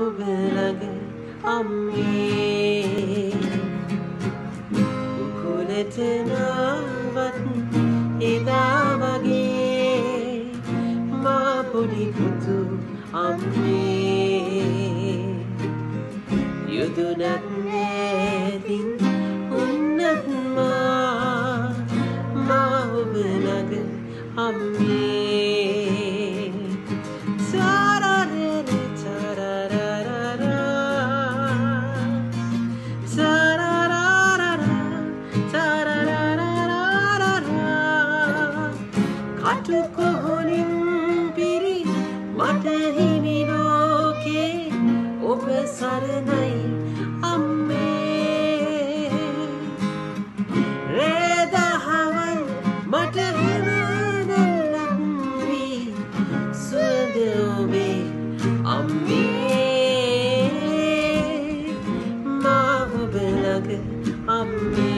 ඔබලග අම්මේ උකුලට නාවත් එදා වගේ මා පොඩි පුතු අම්මේ යුදුනත් නැතින් උන්නත් මා ඔබලග අම්මේ සාරරේ සාරරරා සාරරරා සාරරරා කටුකොහොනින් පිරි මට හිමි ලෝකේ ඔබ සරණයි අම්මේ රේදහවල් මට අම්මේ මා ඔබලග අම්මේ